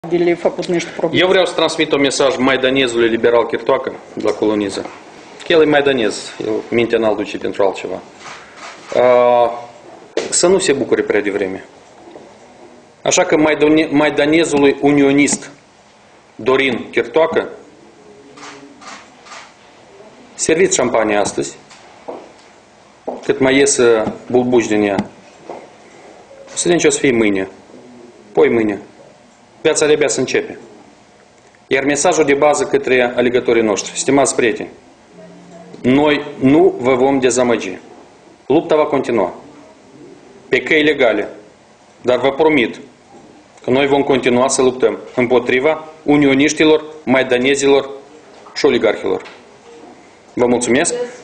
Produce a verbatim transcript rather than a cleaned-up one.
Eu vreau să transmit un mesaj maidanezului liberal Chirtoacă de la coloniză. Că el e maidanez, el mintea n-al duce pentru altceva. Să nu se bucure prea devreme. Așa că maidanezului unionist Dorin Chirtoacă, serviți șampanie astăzi, cât mai iesă bulbuci din ea. Să vedem ce o să fie mâine. Poi mâine. Viața de-abia să începe. Iar mesajul de bază către alegătorii noștri. Stimați prieteni, noi nu vă vom dezamăgi. Lupta va continua. Pe căi legale. Dar vă promit că noi vom continua să luptăm împotriva unioniștilor, maidanezilor și oligarhilor. Vă mulțumesc!